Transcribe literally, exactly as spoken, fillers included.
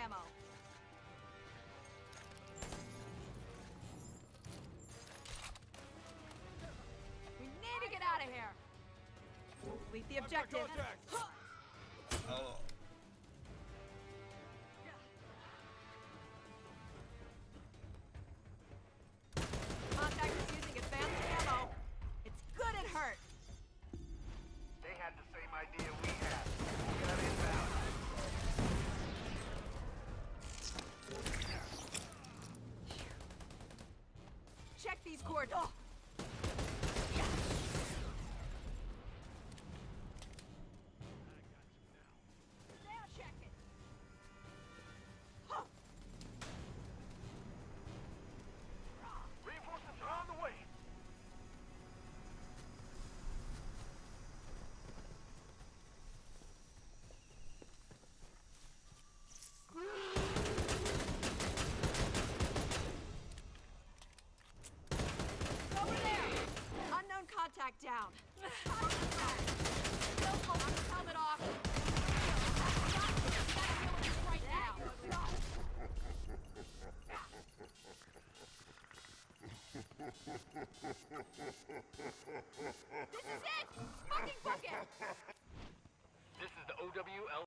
ammo. We need to get out of here. Complete the objective. Oh. Contact is using advanced ammo. It's good and hurt. They had the same idea we had. Get them inbound. Check these coordinates. Now check it. Huh. Reinforcements are on the way. Over there! Unknown contact down. Still holding his helmet off. Right now. This is it! Fucking book it! This is the O W L